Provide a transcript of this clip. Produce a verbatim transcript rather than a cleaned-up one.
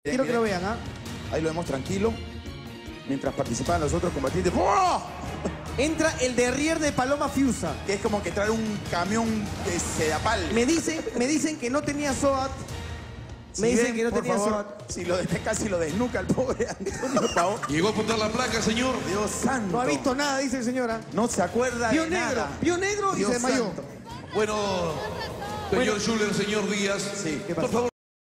Quiero que lo vean, ¿ah? Ahí lo vemos tranquilo. Mientras participaban los otros combatientes. ¡Oh! Entra el derrier de Paloma Fiusa. Que es como que trae un camión de sedapal. Me dicen, me dicen que no tenía SOAT. Me Si dicen ven, que no por tenía favor, SOAT. Si lo de, casi lo desnuca el pobre Antonio Pao. Llegó a apuntar la placa, señor. Dios santo. No ha visto nada, dice el señora. No se acuerda Vio de negro, nada. vio negro y Dios se desmayó. santo. Bueno, señor Schuller, señor Díaz. Sí, ¿qué por pasó? favor.